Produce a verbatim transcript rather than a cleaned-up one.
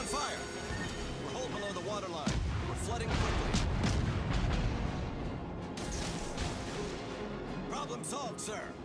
on fire! We're hull below the waterline. We're flooding quickly. Problem solved, sir.